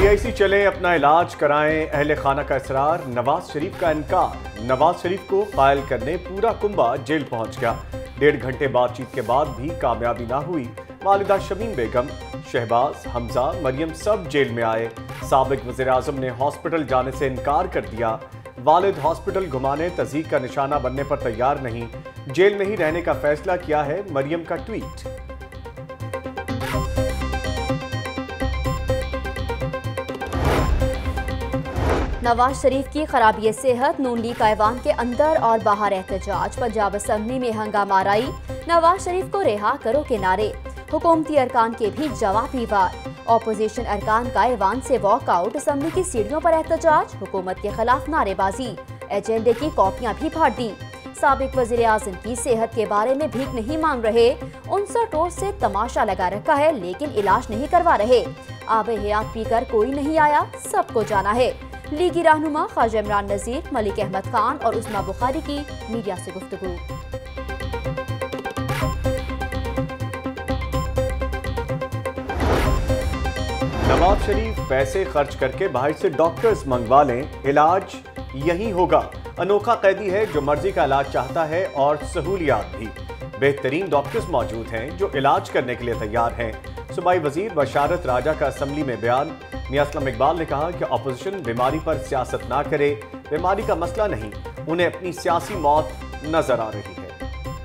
PIC चले अपना इलाज कराएं, अहले खाना का इसरार, नवाज शरीफ का इनकार। नवाज शरीफ को कायल करने पूरा कुंबा जेल पहुंच गया। 1.5 घंटे बातचीत के बाद भी कामयाबी ना हुई। वालिदा शमीम बेगम, शहबाज, हमजा, मरियम सब जेल में आए। साबिक वज़ीर आज़म ने हॉस्पिटल जाने से इनकार कर दिया। वालिद हॉस्पिटल घुमाने, तज़ीक का निशाना बनने पर तैयार नहीं। जेल में ही रहने का फैसला किया है, मरियम का ट्वीट। नवाज शरीफ की खराबी सेहत, नून लीग ऐवान के अंदर और बाहर एहतजाज, पंजाब असम्बली में हंगामा आराई। नवाज शरीफ को रिहा करो के नारे, हुकूमती अरकान के भी जवाबी वार। ऑपोजिशन अरकान का ऐवान से वॉकआउट, असम्बली की सीढ़ियों पर एहतजाज, हुकूमत के खिलाफ नारेबाजी। एजेंडे की कॉपियां भी फाड़ दी। साबिक वजीर आजम की सेहत के बारे में भीख नहीं मांग रहे। 59 रोज से तमाशा लगा रखा है लेकिन इलाज नहीं करवा रहे। आबे हयात पीकर कोई नहीं आया, सबको जाना है। लीगी रहनुमा ख्वाजा इमरान नजीर, मलिक अहमद खान और उस्मा बुखारी की मीडिया से गुफ्तगू। नवाज शरीफ पैसे खर्च करके बाहर से डॉक्टर्स मंगवा लें, इलाज यही होगा। अनोखा कैदी है जो मर्जी का इलाज चाहता है और सहूलियात भी। बेहतरीन डॉक्टर्स मौजूद हैं जो इलाज करने के लिए तैयार हैं। सूबाई वजीर बशारत राजा का असम्बली में बयान। मियां असलम इकबाल ने कहा कि अपोजिशन बीमारी पर सियासत ना करे, बीमारी का मसला नहीं, उन्हें अपनी सियासी मौत नजर आ रही है।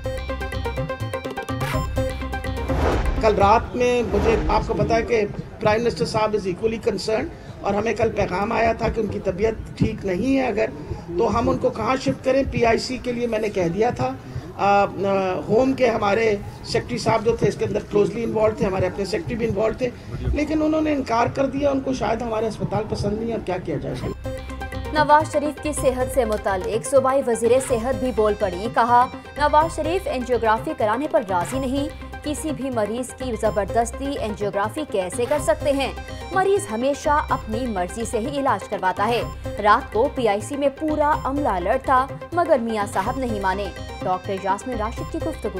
कल रात में मुझे आपको पता है कि प्राइम मिनिस्टर साहब इज इक्वली कंसर्न और हमें कल पैगाम आया था कि उनकी तबीयत ठीक नहीं है, अगर तो हम उनको कहाँ शिफ्ट करें। पीआईसी के लिए मैंने कह दिया था। होम के हमारे सेक्रेटरी साहब जो थे इसके अंदर क्लोजली इन्वॉल्व थे, हमारे अपने सेक्रेटरी भी इन्वॉल्व थे, लेकिन उन्होंने इनकार कर दिया। उनको शायद हमारे अस्पताल पसंद नहीं है, अब क्या किया जाए। नवाज शरीफ की सेहत से मुतालिक सूबाई वजीर सेहत भी बोल पड़ी। कहा, नवाज शरीफ एंजियोग्राफी कराने पर राजी नहीं। किसी भी मरीज की जबरदस्ती एंजियोग्राफी कैसे कर सकते हैं? मरीज हमेशा अपनी मर्जी से ही इलाज करवाता है। रात को पीआईसी में पूरा अमला अलर्ट था मगर मियां साहब नहीं माने। डॉक्टर यास्मीन राशिद की गुफ्तगू।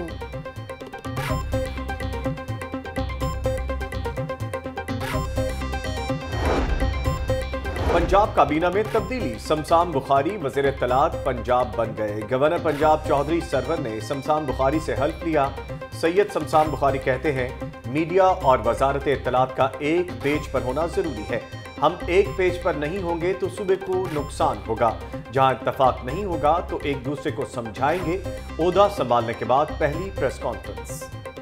पंजाब काबीना में तब्दीली, शमशान बुखारी वज़ीर इत्तलात पंजाब बन गए। गवर्नर पंजाब चौधरी सरवर ने शमशान बुखारी से हल्फ लिया। सैयद शमशान बुखारी कहते हैं, मीडिया और वजारत इत्तलात का एक पेज पर होना जरूरी है। हम एक पेज पर नहीं होंगे तो सूबे को नुकसान होगा। जहां इत्तफाक नहीं होगा तो एक दूसरे को समझाएंगे। ओहदा संभालने के बाद पहली प्रेस कॉन्फ्रेंस।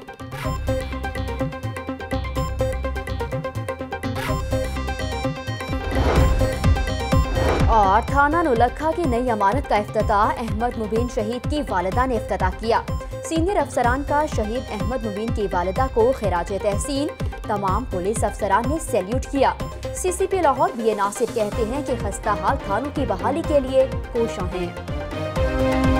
और थाना नौलखा की नई इमारत का इफ्तिताह अहमद मुबीन शहीद की वालिदा ने इफ्तिताह किया। सीनियर अफसरान का शहीद अहमद मुबीन की वालिदा को खिराजे तहसीन। तमाम पुलिस अफसरान ने सैल्यूट किया। CCP Lahore B A Nasir कहते हैं कि खस्ता हाल थानों की बहाली के लिए कोशां हैं।